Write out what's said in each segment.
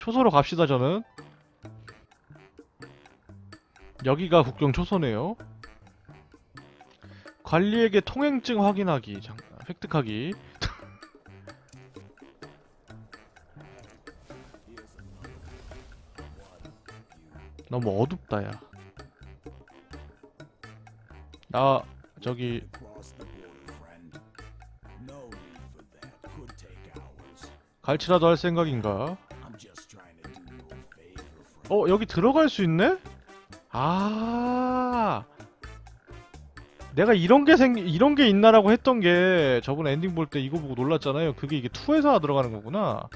초소로 갑시다. 저는 여기가 국경 초소네요. 관리에게 통행증 확인하기, 획득하기. 너무 어둡다 야. 나 저기 갈치라도 할 생각인가? 여기 들어갈 수 있네? 아, 내가 이런 게 있나라고 했던 게 저번에 엔딩 볼 때 이거 보고 놀랐잖아요. 그게 이게 2에서 들어가는 거구나.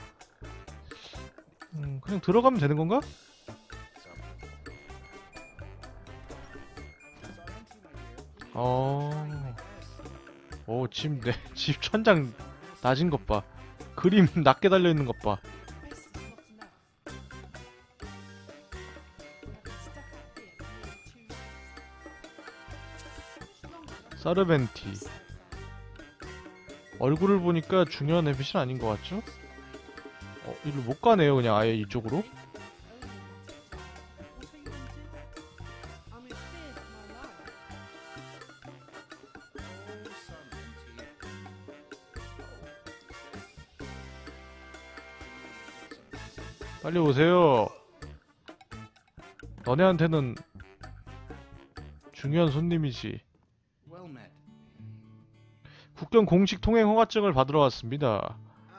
그냥 들어가면 되는 건가? 집 천장 낮은 것 봐. 그림 낮게 달려있는 것 봐. 사르벤티. 얼굴을 보니까 중요한 NPC는 아닌 것 같죠? 이리로 못 가네요, 그냥 아예 이쪽으로. 빨리 오세요. 너네한테는 중요한 손님이지. 국경 공식 통행 허가증을 받으러 왔습니다.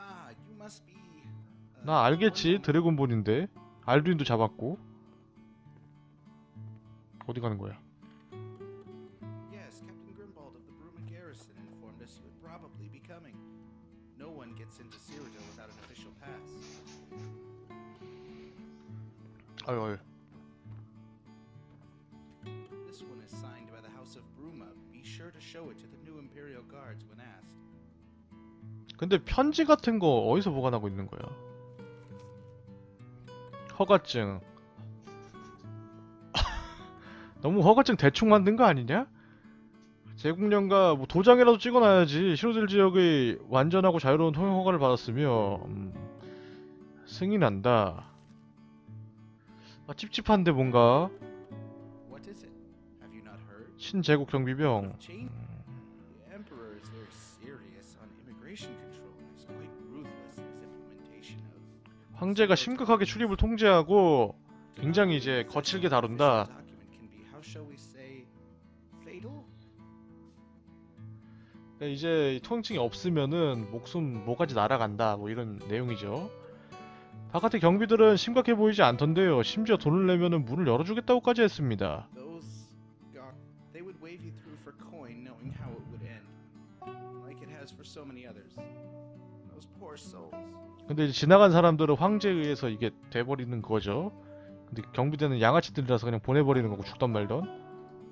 나 알겠지. 드래곤볼인데. 알두인도 잡았고. 어디 가는 거야? 아유. This one is signed by the House of Bruma. Be sure to show it to the new Imperial Guards when asked. 근데 편지 같은 거 어디서 보관하고 있는 거야? 허가증. 너무 허가증 대충 만든 거 아니냐? 제국령과 뭐 도장이라도 찍어놔야지. 시로딜 지역의 완전하고 자유로운 통행 허가를 받았으며 승인한다. 찝찝한데 뭔가. 신제국 경비병. 황제가 심각하게 출입을 통제하고 굉장히 이제 거칠게 다룬다. 이제 통행증이 없으면은 목까지 날아간다. 뭐 이런 내용이죠. 바깥의 경비들은 심각해 보이지 않던데요. 심지어 돈을 내면은 문을 열어주겠다고까지 했습니다. 근데 이제 지나간 사람들은 황제에 의해서 이게 돼버리는 거죠. 근데 경비대는 양아치들이라서 그냥 보내버리는 거고 죽던 말던.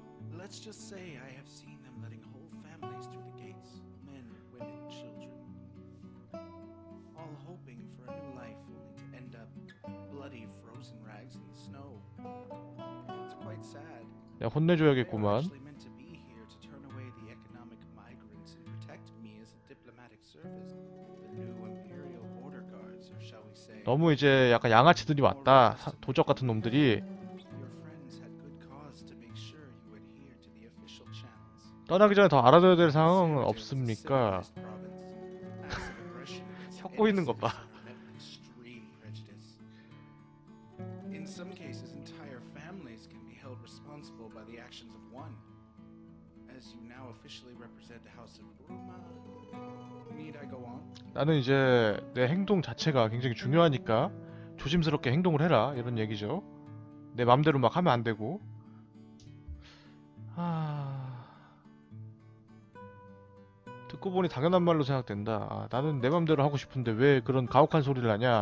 야, 혼내줘야겠구만. 너무 이제 약간 양아치들이 왔다. 도적 같은 놈들이. 떠나기 전에 더 알아둬야 될 상황은 없습니까? 섞고 있는 것 봐. 나는 이제 내 행동 자체가 굉장히 중요하니까 조심스럽게 행동을 해라 이런 얘기죠. 내 맘대로 막 하면 안 되고. 듣고 보니 당연한 말로 생각된다. 나는 내 맘대로 하고 싶은데 왜 그런 가혹한 소리를 하냐.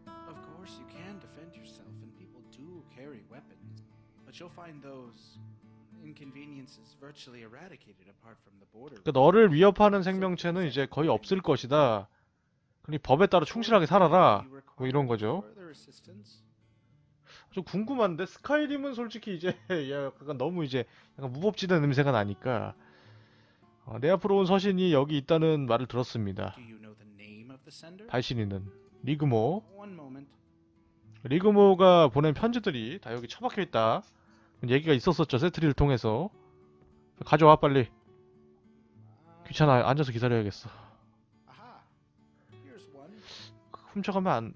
그러니까 너를 위협하는 생명체는 이제 거의 없을 것이다. 그러니 법에 따라 충실하게 살아라. 뭐 이런 거죠. 좀 궁금한데 스카이림은 솔직히 이제 약간 너무 이제 약간 무법지대 냄새가 나니까. 내 앞으로 온 서신이 여기 있다는 말을 들었습니다. 발신인은 리그모. 리그모가 보낸 편지들이 다 여기 처박혀 있다. 얘기가 있었었죠. 세트리를 통해서. 가져와 빨리. 귀찮아. 앉아서 기다려야겠어. Aha. Here's one. 훔쳐가면 안...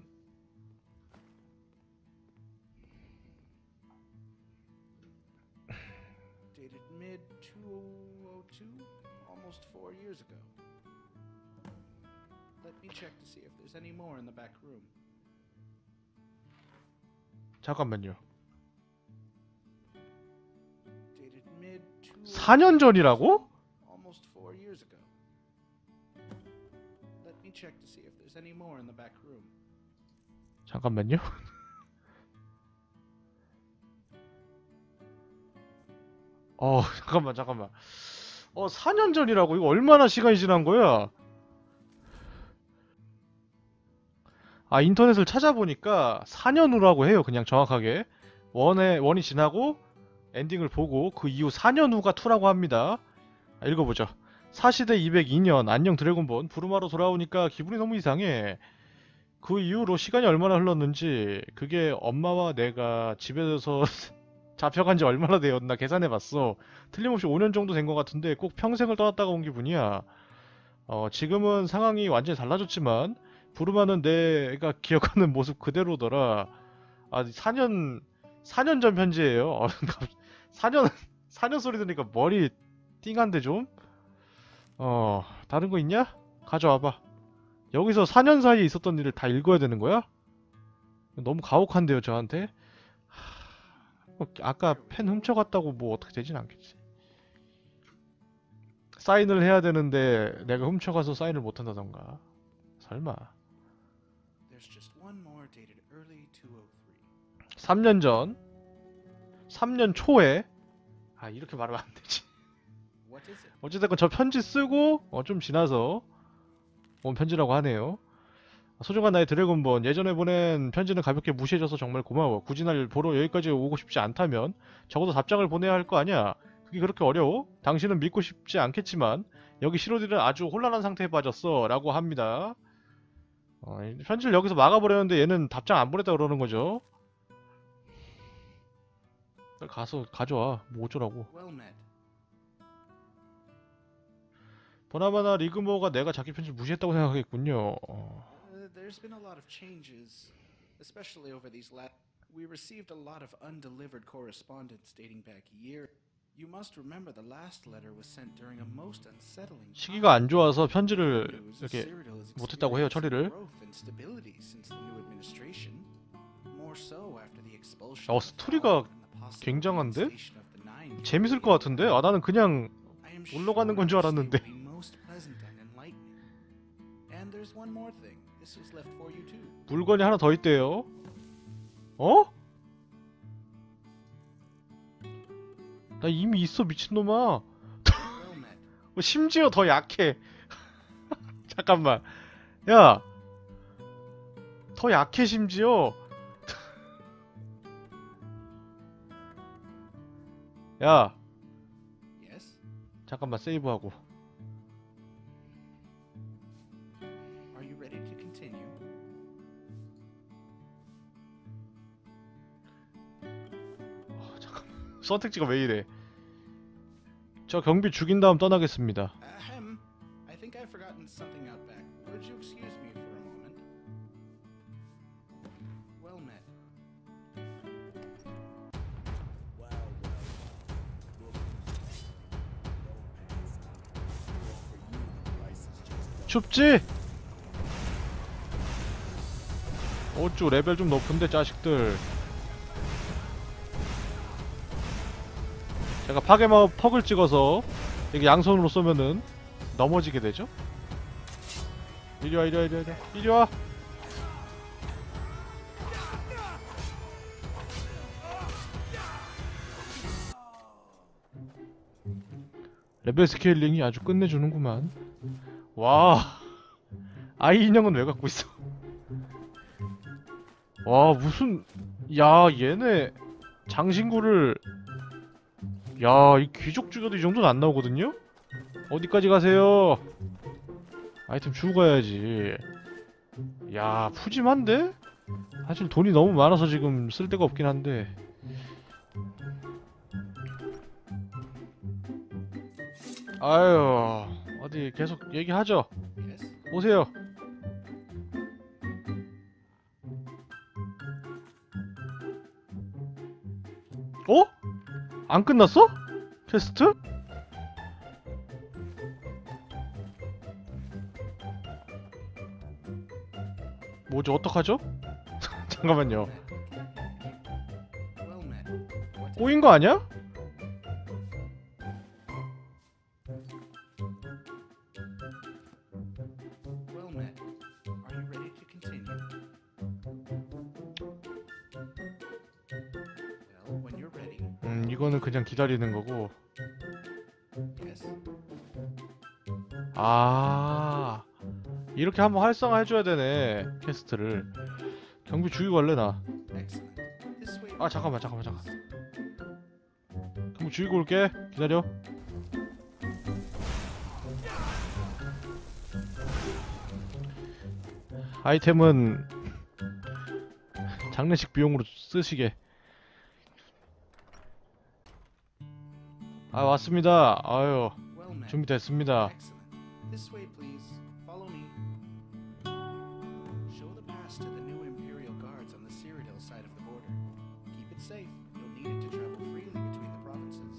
Dated mid 2002, almost 4 years ago. Let me check to see if there's any more in the back room. 잠깐만요. Dated mid 4년 전이라고? almost 4 years ago. Let me check to see if there's any more in the back room. 잠깐만요. 잠깐만. 4년 전이라고? 이거 얼마나 시간이 지난 거야? 아, 인터넷을 찾아보니까 4년 후라고 해요. 그냥 정확하게. 원이 지나고 엔딩을 보고 그 이후 4년 후가 2라고 합니다. 읽어보죠. 사시대 202년 안녕 드래곤본 부르마로 돌아오니까 기분이 너무 이상해. 그 이후로 시간이 얼마나 흘렀는지 그게 엄마와 내가 집에서 잡혀간 지 얼마나 되었나 계산해봤어. 틀림없이 5년 정도 된 것 같은데 꼭 평생을 떠났다가 온 기분이야. 지금은 상황이 완전히 달라졌지만 부르마는 내가 기억하는 모습 그대로더라. 아, 4년 전 편지예요. 4년 소리 들으니까 머리 띵한데 좀? 다른 거 있냐? 가져와봐. 여기서 4년 사이에 있었던 일을 다 읽어야 되는 거야? 너무 가혹한데요, 저한테? 아까 펜 훔쳐갔다고 뭐 어떻게 되진 않겠지. 사인을 해야 되는데 내가 훔쳐가서 사인을 못한다던가. 설마. There's just one more dated early 2003. 3년 전 3년 초에 이렇게 말하면 안 되지. What is it? 어찌됐건 저 편지 쓰고 좀 지나서 온 편지라고 하네요. 소중한 나의 드래곤본, 예전에 보낸 편지는 가볍게 무시해줘서 정말 고마워. 굳이 날 보러 여기까지 오고 싶지 않다면 적어도 답장을 보내야 할 거 아니야. 그게 그렇게 어려워? 당신은 믿고 싶지 않겠지만 여기 시로디는 아주 혼란한 상태에 빠졌어 라고 합니다. 편지를 여기서 막아버렸는데 얘는 답장 안 보냈다 그러는 거죠. 빨리 가서 가져와. 뭐 어쩌라고. Well met. 보나마나 리그모가 내가 자기 편지를 무시했다고 생각하겠군요. There's been a lot of changes, especially over these last. We received a lot of undelivered correspondence dating back a year. You must remember the last letter was sent during a most unsettling 시기가 안 좋아서 편지를 news. 이렇게 Cyrodiil has 못했다고 해요, experienced 처리를. growth and stability since the new administration. More so after the expulsion 어, of the Fallen Fallen and the possible 굉장한데? reinstation of the Nine 재밌을 것 같은데? 나는 그냥 I am 놀러 가는 건 줄 sure 알았는데. this day will be most pleasant and enlightening. And there's one more thing. This was left for you too. 물건이 하나 더 있대요. 어? 나 이미 있어, 미친놈아. Well met. 심지어 더 약해. 잠깐만. 야, 더 약해 심지어. 야, Yes? 잠깐만 세이브하고. Are you ready to continue? 선택지가 왜 이래? 저 경비 죽인 다음 떠나겠습니다. Ahem. I think I've forgotten something out back. Would you excuse me for a moment? Well met. 춥지? 어쭈 레벨 좀 높은데 자식들. 제가 파괴마법 퍽을 찍어서 이게 양손으로 쏘면은 넘어지게 되죠? 이리와 이리와 이리와 이리와 이리와. 레벨 스케일링이 아주 끝내주는구만. 와, 아이 인형은 왜 갖고 있어? 와, 무슨, 야, 얘네 장신구를, 야, 이 귀족 죽여도 이 정도는 안 나오거든요? 어디까지 가세요? 아이템 주고 가야지. 야, 푸짐한데? 사실 돈이 너무 많아서 지금 쓸 데가 없긴 한데. 아유, 어디 계속 얘기하죠. Yes? 오세요. 어? 안 끝났어? 퀘스트? 뭐지, 어떡하죠? 잠깐만요. Well met. What is 꼬인 거 아니야? well met? Are you ready to continue? Well, when you're ready. 이거는 그냥 기다리는 거고. Yes? 아, 이렇게 한번 활성화해줘야 되네, 퀘스트를. 경비 죽이고 갈래, 나. Excellent. This way. 아, 잠깐만. 경비 죽이고 올게. 기다려. 아이템은 장례식 비용으로 쓰시게. 아, 왔습니다. 아유, Well met. 준비됐습니다. Excellent. This way, please. Follow me. Show the pass to the new Imperial guards on the Cyrodiil side of the border. Keep it safe. You'll need it to travel freely between the provinces.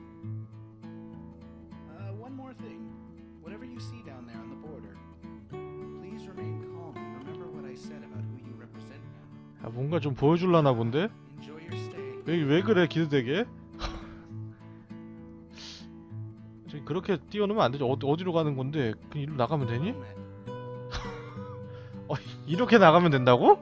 One more thing. Whatever you see down there on the border, please remain calm and remember what I said about who you represent now. 야, 뭔가 좀 보여줄라나 본데? Enjoy your stay. 왜 그래, 기대되게? 저기 그렇게 뛰어놓으면 안 되죠. 어디로 가는 건데? 그냥 이리로 나가면 되니? Well met. 이렇게 나가면 된다고?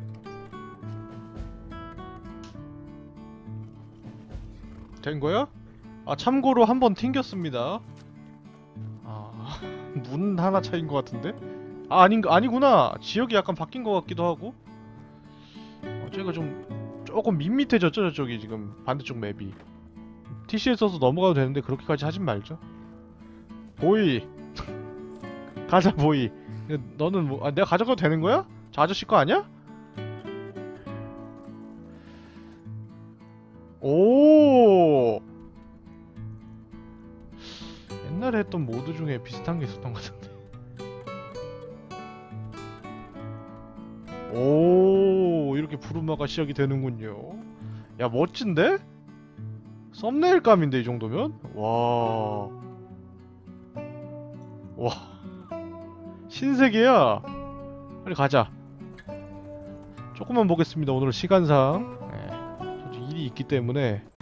된 거야? 아, 참고로 한 번 튕겼습니다. 아, 문 하나 차이인 것 같은데? 아, 아니구나. 지역이 약간 바뀐 것 같기도 하고. 제가 조금 밋밋해졌죠, 저쪽이 지금 반대쪽 맵이. TC에 써서 넘어가도 되는데 그렇게까지 하진 말죠. 보이. 가자, 보이. 너는 뭐, 아, 내가 가져가도 되는 거야? 저 아저씨 거 아니야? 오. 옛날에 했던 모드 중에 비슷한 게 있었던 것 같은데. 오, 이렇게 부루마가 시작이 되는군요. 야, 멋진데? 썸네일감인데, 이 정도면? 와. 와. 신세계야. 빨리 가자. 조금만 보겠습니다. 오늘 시간상. 네. 저 일이 있기 때문에.